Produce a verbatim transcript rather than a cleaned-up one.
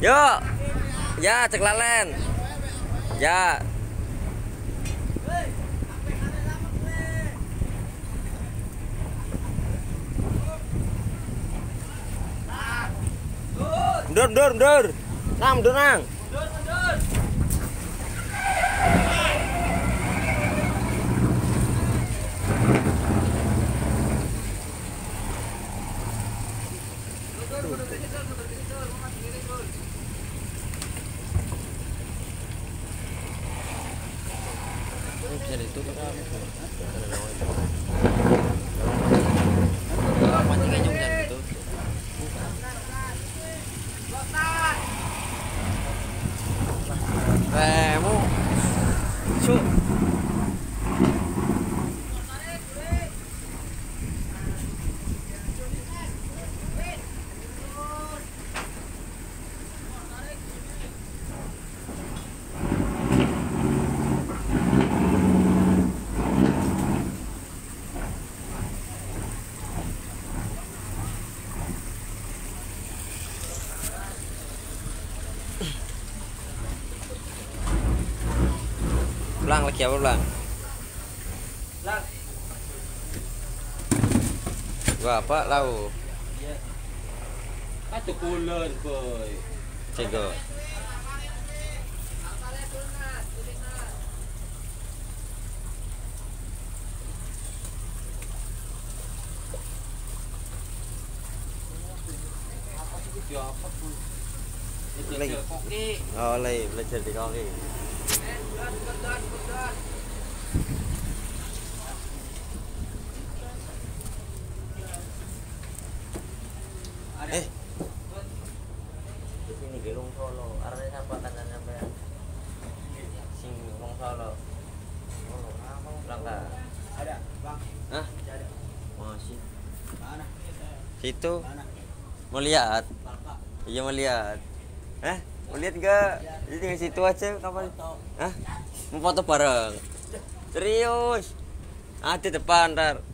Yuk. Ya, cek lalen. Ya. Mundur, mundur, mundur. Nang, mundur, nang. Mundur, mundur. Bisa ditutup kan? Pancingannya bisa ditutup. Remu, su. Ulang lagi apa ulang? Lang. Gua apa lau? Iya. Atuh kulon, boy. Cego. Apa tuh? Lagi. Oh, lagi belajar di koki. Eh, di sini di Long Solo. Arahnya siapa kanan sampai sing Long Solo. Oh, berangkat. Ada, Bang. Hah? Ada. Masih. Mana? Situ. Mana? Mau lihat? Bapak. Iya mau lihat. Eh, mau lihat enggak? Jadi di situ aja kapan? Hah? Mau foto bareng. Serius? Ah, di depan ntar.